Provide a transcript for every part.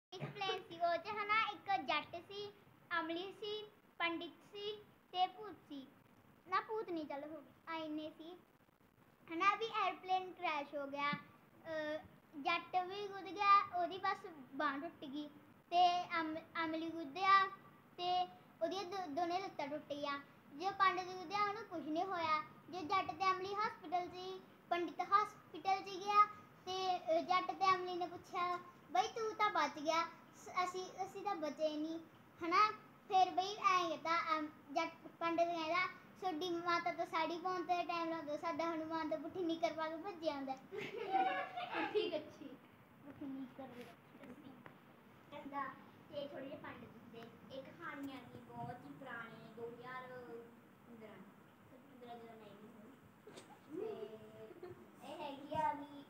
explain सी वो च है ना एक जट सी अमली सी पंडित सी ते भूत सी ना भूत नहीं चल हो आईने सी है ना भी एयरप्लेन क्रैश हो गया जट भी गुद गया ओदी बस बांह टुट गई ते अमली गुद्या ते ओदी दोने लत्तां टुट गईयां जो पंडित गुद्या उन्हें कुछ नहीं होया जो जट ते अमली हॉस्पिटल सी पंडित हॉस्पिटल च गया ते जट ते अमली ने पूछा बई तू तो बच गया असी तो बचे नहीं है ना फिर बई ऐता जट पंडित कहता सोडी माता तो साड़ी पाने ते टाइम लगता साडा हनुमान तो पुट्ठी निकर पा के भज्जे आंदा ठीक अच्छी पुट्ठी निकर भी रखी कहंदा ते थोड़ी जे पंडित दे एक कहानी आ गई बहुत ही पुराने 2015 जरा नहीं ते ए हैगी आ गई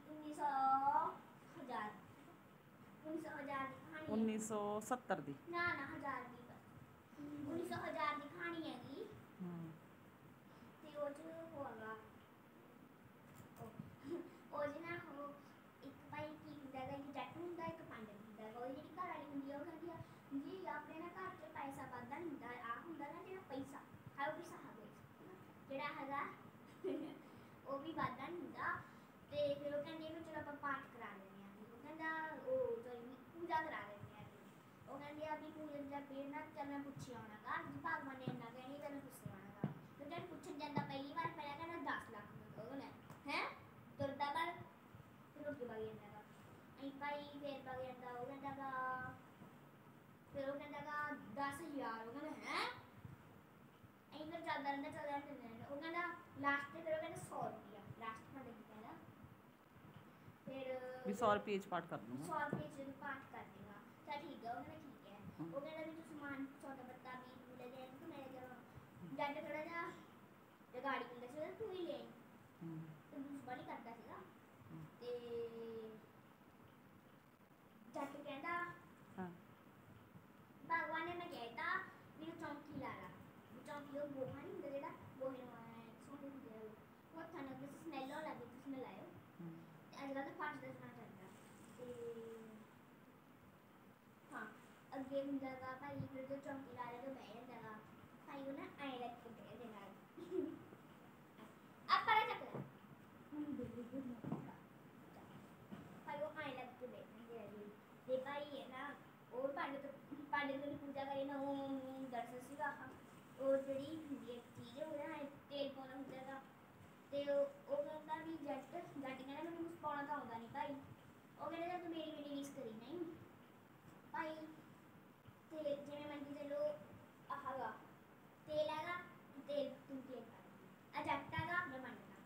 1970 ਦੀ ਨਾ 1000 ਦੀ 1900 ਦੀ ਕਹਾਣੀ ਹੈਗੀ ਤੇ ਉਹ ਚ ਹੋਗਾ ਉਹ ਜਿਹਨਾ ਉਹ ਇੱਕ ਭਾਈ ਕੀ ਹੁੰਦਾ ਹੈ ਕਿ ਜੱਟ ਹੁੰਦਾ ਇੱਕ ਪੰਡਿਤ ਹੁੰਦਾ ਹੈ ਉਹ ਜਿਹੜੀ ਘਰ ਵਾਲੀ ਹੁੰਦੀ ਹੈ ਉਹ ਕਹਿੰਦੀ ਆ ਜੀ ਆਪਣੇ ਨਾ ਘਰ ਚ ਪੈਸਾ ਵਾਧਾ ਨਹੀਂ ਹੁੰਦਾ ਆ ਹੁੰਦਾ ਨਾ ਜਿਹੜਾ ਪੈਸਾ ਹਾਉ ਵੀ ਸਾਹਬ ਜਿਹੜਾ ਹੈਗਾ ਉਹ ਵੀ ਵਾਧਾ ਨਹੀਂ ਹੁੰਦਾ ਤੇ ਫਿਰ ਉਹ ਕਹਿੰਦੀ ਕਿ ਚਲੋ ਆਪਾਂ ਪਾਠ ਕਰਾ ਲੈਂਦੇ ਹਾਂ ਉਹ ਕਹਿੰਦਾ ਉਹ ਸੌਰੀ ਪੂਜਾ ਕਰਾ ਲੈਂਦੇ ਉਹ ਕਹਿੰਦੀ ਆ ਵੀ ਪੂਜਾ ਦਾ ਪੇੜ ਨਾ ਚੱਲ ਮੈਂ ਪੁੱਛੀ ਆਉਣਾਗਾ ਭਗਵਾਨ ਨੇ ਇੰਨਾ ਕਹਿਣੀ ਤਾਂ ਮੈਂ ਪੁੱਛੀ ਆਉਣਾਗਾ ਤੇ ਜਦ ਪੁੱਛਣ ਜਾਂਦਾ ਪਹਿਲੀ ਵਾਰ ਪਹਿਲਾਂ ਕਹਿੰਦਾ 10 ਲੱਖ ਮੰਗੋ ਹੈ ਤੁਰਦਾ ਪਰ ਫਿਰ ਰੋਟੀ ਬਾਗੀ ਜਾਂਦਾਗਾ ਅਸੀਂ ਭਾਈ ਫੇਰ ਬਾਗੀ ਜਾਂਦਾ ਉਹ ਕਹਿੰਦਾਗਾ ਫਿਰ ਉਹ ਕਹਿੰਦਾਗਾ 10,000 ਉਹ ਕਹਿੰਦਾ ਹੈ ਅਸੀਂ ਫਿਰ ਚੱਲਦਾ ਰਹਿੰਦਾ ਉਹ ਕਹਿੰਦਾ ਲਾਸਟ ਤੇ ਫਿਰ ਉਹ ਕਹਿੰਦਾ 100 ਰੁਪਇਆ ਲਾਸਟ ਮੈਂ ਦੇਖੀ ਕਹਿੰਦਾ ਫਿਰ ਵੀ 100 ਰੁਪਏ ਚ ਪਾਠ ਕਰ ਦੂੰਗਾ 100 ਰੁਪਏ ਚ ਪਾਠ ਕਰ ਦੇਗਾ ਤਾਂ ਠੀਕ ਹੈ ਉਹ ਕਹਿੰਦਾ ਠੀਕ ਹੈ ਉਹ ਕਹਿੰਦਾ ਵੀ ਤੂੰ ਸਮਾਨ ਸੌਦਾ ਪੱਤਾ ਵੀ ਲੈ ਦੇ ਤੂੰ ਮੇਰੇ ਜਦੋਂ ਜੱਟ ਥੋੜਾ ਜਿਹਾ ਜਗਾੜੀ ਹੁੰਦਾ ਸੀ ਤੂੰ ਹੀ ਲੈ ਤੇ ਦੂਸ ਬੜੀ ਕਰਦਾ ਸੀਗਾ ਤੇ ਜੱਟ ਕਹਿੰਦਾ ਭਗਵਾਨ ਨੇ ਮੈਂ ਕਹਿਤਾ ਵੀ ਚੌਂਕੀ ਲਾ ਲਾ ਚੌਂਕੀ ਉਹ ਗੋਹਾ ਨਹੀਂ ਹੁੰਦਾ ਜਿਹੜਾ ਗੋਹੇ ਨੂੰ ਸੋਹਣੇ ਹੁੰਦੇ ਉਹ ਥਾਣੇ ਦੇ ਸਮੈਲ ਹੋ ਲੱਗੀ ਤੁਸੀਂ ਨੇ ਲਾਇਓ ਤੇ ਅੱਜ ਕੱਲ੍ਹ ਤਾਂ ਫਾਸ਼ ਦਾ ਸਮਾਨ ਚੱਲਦਾ ਤੇ ਹਾਂ ਅੱਗੇ ਹੁੰਦਾਗਾ ਭਾਈ ਫਿਰ ਜੋ ਚੌਂਕੀ ਲਾ ਲਿਆ ਤਾਂ ਬਹਿ ਜਾਂਦਾਗਾ ਭਾਈ ਉਹ ਨਾ ਐਂ ਲੱਗ ਕੇ ਬਹਿ ਦੇ ਨਾਲ ਆਪਾਂ ਨਾ ਚੱਕ ਲੈ ਭਾਈ ਉਹ ਐਂ ਲੱਗ ਕੇ ਬਹਿ ਜਾਂਦੇ ਤੇ ਭਾਈ ਹੈ ਨਾ ਉਹ ਪੰਡਿਤ ਦੀ ਪੂਜਾ ਕਰੇ ਨਾ ਉਹ ਦਰਸ਼ਨ ਸੀਗਾ ਉਹ ਜਿਹੜੀ ਹੁੰਦੀ ਹੈ ਚੀਜ਼ ਉਹ ਨਾ ਤੇਲ ਪਾਉਣਾ ਹੁੰਦਾਗਾ ਤੇ ਉਹ ਕਹਿੰਦਾ ਵੀ ਜੱਟ ਕਹਿੰਦਾ ਮੈਨੂੰ ਕੁਛ ਪਾਉਣਾ ਤਾਂ ਆਉਂਦਾ ਨਹੀਂ ਭਾਈ ਉਹ ਕਹਿੰਦਾ ਤੂੰ ਮੇਰੀ ਰੀਸ ਕਰੀ ਨਹੀਂ ਭਾਈ ਤੇ ਜਿਵੇਂ ਮੰਗੀ ਚਲੋ ਆਹਗਾ ਤੇਲ ਹੈਗਾ ਤੇਲ ਤੂੰ ਤੇਲ ਪਾ ਆ ਜੱਟ ਹੈਗਾ ਮੈਂ ਮੰਨਦਾ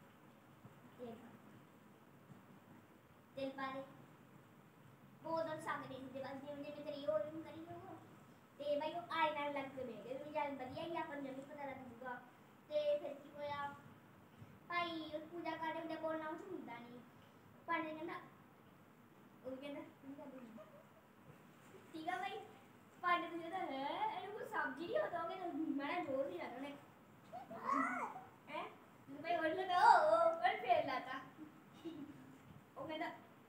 ਤੇਲ ਪਾ ਦੇ ਬੋਦਲ ਸਕਦੇ ਸੀ ਬਸ ਜਿਵੇਂ ਜਿਵੇਂ ਕਰੀ ਉਹ ਨੂੰ ਕਰੀ ਜਾਓ ਤੇ ਭਾਈ ਉਹ ਆਏ ਨਾਲ ਲੱਗ ਕੇ ਬਹਿ ਗਏ ਵੀ ਚੱਲ ਵਧੀਆ ਹੀ ਆਪਾਂ ਨੂੰ ਨਹੀਂ ਪਤਾ ਲੱਗੂਗਾ ਤੇ ਫਿਰ ਕੀ ਹੋਇਆ ਭਾਈ ਪੂਜਾ ਕਰਦੇ ਹੁੰਦੇ ਬੋਲਣਾ ਉਹ ਹੁੰਦਾ ਨਹੀਂ ਪੰਡਿਤ ਕਹਿੰਦਾ ਉਹ ਕਹਿੰਦਾ ਠੀਕ ਆ ਭਾਈ ਪੰਡਿਤ ਕਹਿੰਦਾ ਹੈ ਇਹਨੂੰ ਕੋਈ ਸਬਜ਼ੀ ਨਹੀਂ ਹੋਤਾ ਹੋਗੇ ਮੈਂ ਜ਼ੋਰ ਨਹੀਂ ਲਾਤਾ ਉਹਨੇ ਹੈ ਭਾਈ ਬੋਲ ਲਗਾ ਉਹ ਪਰ ਫੇਰ ਲਾਤਾ ਉਹ ਕਹਿੰਦਾ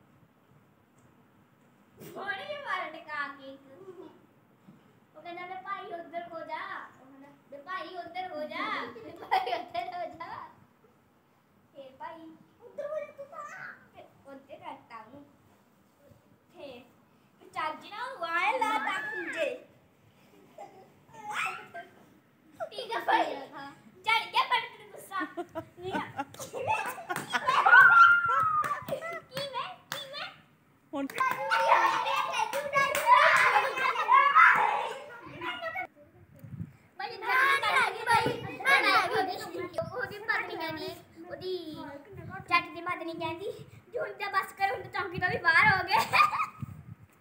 ਉਹਨੇ ਵੀ ਮਾਰ ਟਕਾ ਕੇ ਉਹ ਕਹਿੰਦਾ ਮੈਂ ਭਾਈ ਉੱਧਰ ਹੋ ਜਾ ਉਹ ਕਹਿੰਦਾ ਮੈਂ ਭਾਈ ਉੱਧਰ ਹੋ ਜਾ ਮੈਂ ਭਾਈ ਉੱਧਰ ਹੋ ਜਾ ਫਿਰ ਭਾਈ ਉੱਧਰ ਹੋ ਜਾ ਤੂੰ ਤਾਂ ਉੱਧਰ ਕਰਤਾ ਹੂੰ ਫਿਰ ਚਾਜੀ ਨਾ ਵਾਇ ਲਾ ਤਾ ਕੁੰਜੇ ਠੀਕ ਹੈ ਭਾਈ ਚੜ ਗਿਆ ਪੰਡਿਤ ਨੂੰ ਗੁੱਸਾ ਨਹੀਂ ਹੁਣ ਉਹਦੀ ਜੱਟ ਦੀ ਮਦਨੀ ਕਹਿੰਦੀ ਹੁਣ ਤਾਂ ਬਸ ਕਰ ਹੁਣ ਤਾਂ ਚੌਂਕੀ ਤੋਂ ਵੀ ਬਾਹਰ ਹੋ ਗਏ